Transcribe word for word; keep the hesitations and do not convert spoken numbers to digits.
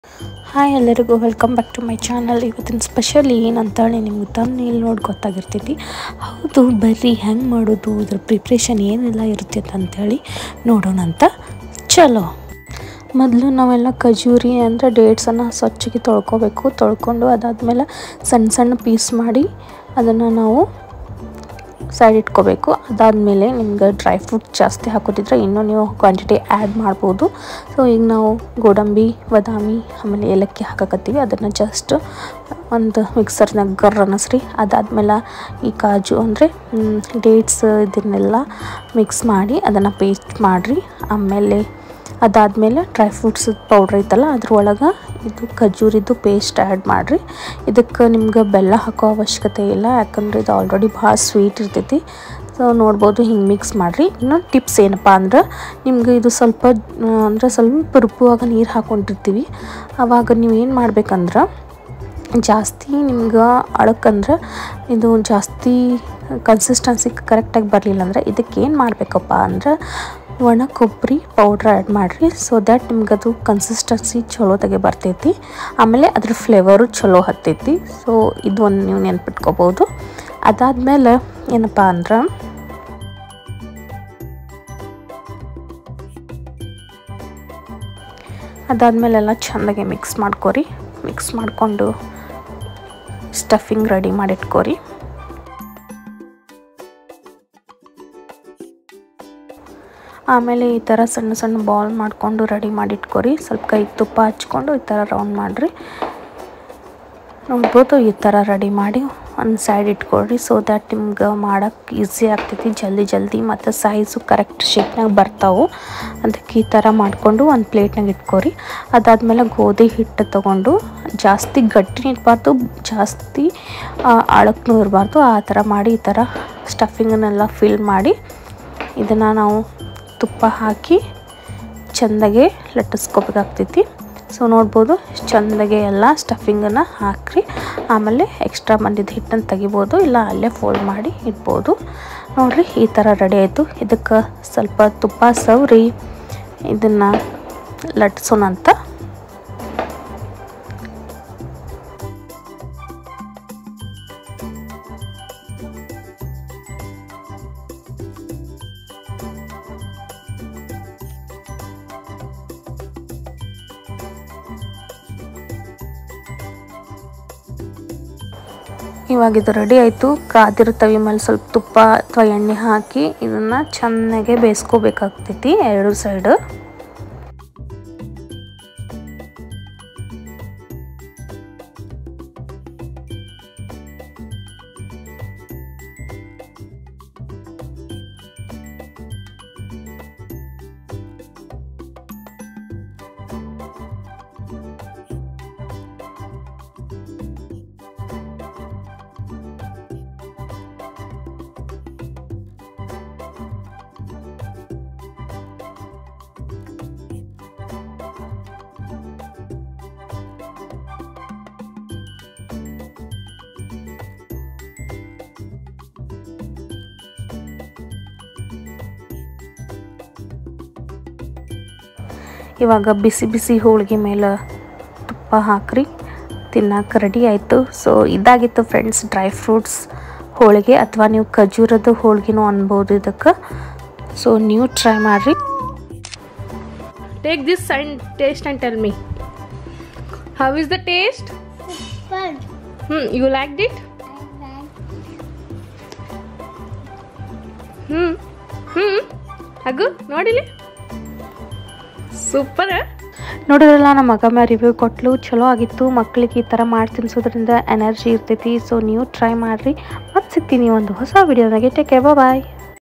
Hi ಎಲ್ಲರಿಗೂ welcome back to my channel. ಇವತ್ತಿನ special ಏನಂತೇಳಿ ನಿಮ್ಗೆ ತಮ್ಮನೇಲಿ ನೋಡಿ ಗೊತ್ತಾಗಿರ್ತೈತಿ. ಹೌದು, ಬರ್ರಿ ಹೆಂಗೆ ಮಾಡೋದು, ಇದ್ರ ಪ್ರಿಪ್ರೇಷನ್ ಏನೆಲ್ಲ ಇರ್ತೈತೆ ಅಂಥೇಳಿ ನೋಡೋಣ ಅಂತ. ಚಲೋ, ಮೊದಲು ನಾವೆಲ್ಲ ಖಜೂರಿ ಅಂದರೆ ಡೇಟ್ಸನ್ನು ಸ್ವಚ್ಛಗೆ ತೊಳ್ಕೊಬೇಕು. ತೊಳ್ಕೊಂಡು ಅದಾದಮೇಲೆ ಸಣ್ಣ ಸಣ್ಣ ಪೀಸ್ ಮಾಡಿ ಅದನ್ನು ನಾವು ಸೈಡ್ ಇಟ್ಕೋಬೇಕು. ಅದಾದಮೇಲೆ ನಿಮ್ಗೆ ಡ್ರೈ ಫ್ರೂಟ್ ಜಾಸ್ತಿ ಹಾಕೋದಿದ್ರೆ ಇನ್ನೂ ನೀವು ಕ್ವಾಂಟಿಟಿ ಆ್ಯಡ್ ಮಾಡ್ಬೋದು. ಸೊ ಈಗ ನಾವು ಗೋಡಂಬಿ, ಬಾದಾಮಿ ಆಮೇಲೆ ಏಲಕ್ಕಿ ಹಾಕಕತ್ತೀವಿ. ಅದನ್ನು ಜಸ್ಟ್ ಒಂದು ಮಿಕ್ಸರ್ನಾಗ ಗರ್ ಅನ್ನಸ್ರಿ. ಅದಾದಮೇಲೆ ಈ ಕಾಜು ಅಂದರೆ ಡೇಟ್ಸ್ ಇದನ್ನೆಲ್ಲ ಮಿಕ್ಸ್ ಮಾಡಿ ಅದನ್ನು ಪೇಸ್ಟ್ ಮಾಡಿರಿ. ಆಮೇಲೆ ಅದಾದಮೇಲೆ ಡ್ರೈ ಫ್ರೂಟ್ಸ್ ಪೌಡ್ರ್ ಐತಲ್ಲ ಅದ್ರೊಳಗೆ ಇದು ಖಜೂರಿದ್ದು ಪೇಸ್ಟ್ ಆ್ಯಡ್ ಮಾಡಿರಿ. ಇದಕ್ಕೆ ನಿಮ್ಗೆ ಬೆಲ್ಲ ಹಾಕೋ ಅವಶ್ಯಕತೆ ಇಲ್ಲ, ಯಾಕಂದರೆ ಇದು ಆಲ್ರೆಡಿ ಭಾಳ ಸ್ವೀಟ್ ಇರ್ತೈತಿ. ಸೊ ನೋಡ್ಬೋದು, ಹಿಂಗೆ ಮಿಕ್ಸ್ ಮಾಡಿರಿ. ಇನ್ನೊಂದು ಟಿಪ್ಸ್ ಏನಪ್ಪ ಅಂದ್ರೆ, ನಿಮ್ಗೆ ಇದು ಸ್ವಲ್ಪ ಅಂದರೆ ಸ್ವಲ್ಪ ರುಬ್ಬುವಾಗ ನೀರು ಹಾಕ್ಕೊಂಡಿರ್ತೀವಿ. ಆವಾಗ ನೀವು ಏನು ಮಾಡ್ಬೇಕಂದ್ರೆ, ಜಾಸ್ತಿ ನಿಮ್ಗೆ ಅಳಕಂದ್ರೆ ಇದು ಜಾಸ್ತಿ ಕನ್ಸಿಸ್ಟೆನ್ಸಿ ಕರೆಕ್ಟಾಗಿ ಬರಲಿಲ್ಲ ಅಂದರೆ ಇದಕ್ಕೆ ಏನು ಮಾಡಬೇಕಪ್ಪ ಅಂದ್ರೆ ಒಣ ಕೊಬ್ಬರಿ ಪೌಡ್ರ್ ಆ್ಯಡ್ ಮಾಡಿರಿ. ಸೊ ದ್ಯಾಟ್ ನಿಮ್ಗೆ ಅದು ಕನ್ಸಿಸ್ಟೆನ್ಸಿ ಚಲೋದಾಗೆ ಬರ್ತೈತಿ. ಆಮೇಲೆ ಅದ್ರ ಫ್ಲೇವರು ಚಲೋ ಹತ್ತೈತಿ. ಸೊ ಇದು ಒಂದು ನೀವು ನೆನ್ಪಿಟ್ಕೋಬೋದು. ಅದಾದಮೇಲೆ ಏನಪ್ಪ ಅಂದ್ರೆ, ಅದಾದಮೇಲೆಲ್ಲ ಚೆಂದಾಗೆ ಮಿಕ್ಸ್ ಮಾಡ್ಕೊರಿ. ಮಿಕ್ಸ್ ಮಾಡಿಕೊಂಡು ಸ್ಟಫಿಂಗ್ ರೆಡಿ ಮಾಡಿಟ್ಕೊರಿ. ಆಮೇಲೆ ಈ ಥರ ಸಣ್ಣ ಸಣ್ಣ ಬಾಲ್ ಮಾಡಿಕೊಂಡು ರೆಡಿ ಮಾಡಿಟ್ಕೊರಿ. ಸ್ವಲ್ಪ ಕೈ ತುಪ್ಪ ಹಚ್ಕೊಂಡು ಈ ಥರ ರೌಂಡ್ ಮಾಡಿರಿ. ನೋಡ್ಬೋದು, ಈ ಥರ ರೆಡಿ ಮಾಡಿ ಒಂದು ಸೈಡ್ ಇಟ್ಕೊಳ್ರಿ. ಸೊ ದ್ಯಾಟ್ ನಿಮ್ಗೆ ಮಾಡೋಕ್ಕೆ ಈಸಿ ಆಗ್ತೈತಿ, ಜಲ್ದಿ ಜಲ್ದಿ ಮತ್ತು ಸೈಜು ಕರೆಕ್ಟ್ ಶೇಪ್ನಾಗ ಬರ್ತಾವೆ. ಅದಕ್ಕೆ ಈ ಥರ ಮಾಡಿಕೊಂಡು ಒಂದು ಪ್ಲೇಟ್ನಾಗ ಇಟ್ಕೊರಿ. ಅದಾದಮೇಲೆ ಗೋಧಿ ಹಿಟ್ಟು ತೊಗೊಂಡು ಜಾಸ್ತಿ ಗಟ್ಟಿನೂ ಇರಬಾರ್ದು, ಜಾಸ್ತಿ ಅಳಕ್ಕೂ ಇರಬಾರ್ದು. ಆ ಥರ ಮಾಡಿ ಈ ಥರ ಸ್ಟಫಿಂಗನ್ನೆಲ್ಲ ಫಿಲ್ ಮಾಡಿ ಇದನ್ನು ನಾವು ತುಪ್ಪ ಹಾಕಿ ಚೆಂದಾಗೆ ಲಟ್ಟಿಸ್ಕೋಬೇಕಾಗ್ತೈತಿ. ಸೊ ನೋಡ್ಬೋದು, ಚೆಂದಾಗೆ ಎಲ್ಲ ಸ್ಟಫಿಂಗನ್ನು ಹಾಕ್ರಿ. ಆಮೇಲೆ ಎಕ್ಸ್ಟ್ರಾ ಬಂದಿದ್ದು ಹಿಟ್ಟನ್ನು ತೆಗಿಬೋದು, ಇಲ್ಲ ಅಲ್ಲೇ ಫೋಲ್ಡ್ ಮಾಡಿ ಇಡ್ಬೋದು. ನೋಡಿರಿ, ಈ ಥರ ರೆಡಿ ಆಯಿತು. ಇದಕ್ಕೆ ಸ್ವಲ್ಪ ತುಪ್ಪ ಸವರಿ ಇದನ್ನು ಲಟ್ಸೋಣಂತ. ಇವಾಗ ಇದು ರೆಡಿ ಆಯಿತು. ಕಾದಿರೋ ತವಿ ಮೇಲೆ ಸ್ವಲ್ಪ ತುಪ್ಪ ಅಥವಾ ಎಣ್ಣೆ ಹಾಕಿ ಇದನ್ನು ಚೆನ್ನಾಗೆ ಬೇಯಿಸ್ಕೋಬೇಕಾಗ್ತೈತಿ ಎರಡು ಸೈಡು. ಇವಾಗ ಬಿಸಿ ಬಿಸಿ ಹೋಳಿಗೆ ಮೇಲೆ ತುಪ್ಪ ಹಾಕ್ರಿ, ತಿನ್ನಕ್ಕೆ ರೆಡಿ ಆಯಿತು. ಸೊ ಇದಾಗಿತ್ತು ಫ್ರೆಂಡ್ಸ್ ಡ್ರೈ ಫ್ರೂಟ್ಸ್ ಹೋಳಿಗೆ, ಅಥವಾ ನೀವು ಖಜೂರದ ಹೋಳಿಗೆನೂ ಅನ್ಬೋದು ಇದಕ್ಕೆ. ಸೊ ನೀವು ಟ್ರೈ ಮಾಡಿರಿ. Take this and taste and tell me how is the taste. Hmm you like it. Hmm hmm ಹಾಗು ನೋಡಿಲಿ, ಸೂಪರ್. ನೋಡಿದ್ರಲ್ಲ, ನಮ್ಮ ಮಗ ಮ್ಯಾ ರಿವ್ಯೂ ಕೊಟ್ಟಲು, ಚಲೋ ಆಗಿತ್ತು. ಮಕ್ಕಳಿಗೆ ಈ ಥರ ಮಾಡಿ ತಿನ್ಸೋದ್ರಿಂದ ಎನರ್ಜಿ ಇರ್ತೈತಿ. ಸೊ ನೀವು ಟ್ರೈ ಮಾಡಿರಿ. ಮತ್ತೆ ಸಿಗ್ತೀನಿ ಒಂದು ಹೊಸ ವಿಡಿಯೋದಾಗೆ. ಟೇಕ್ ಕೇರ್, ಬಾಯ್.